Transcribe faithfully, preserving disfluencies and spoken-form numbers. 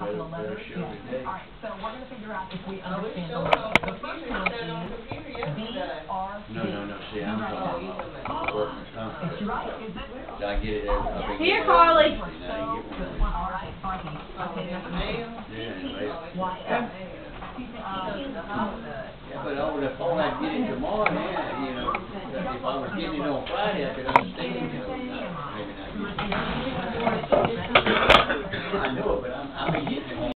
capital better, letters. better show Yes. today. All right, so we're going to figure out if we I was understand the showing letters. on The computer, first you one said on is computer B yesterday. R B. No, no, no, see, I'm Right. talking Oh, about workman's comp. That's right, is it? So I get it every, I've been Here, getting it Carly. every week, and I So didn't get good. one. All right, Sparky. Okay, number two. Yeah, and Y L. Yeah, but over the phone, I'd get it tomorrow, yeah, you know, if I was getting it on Friday, I could understand, you know, not, maybe not. I know it, but I'm, I've been getting it on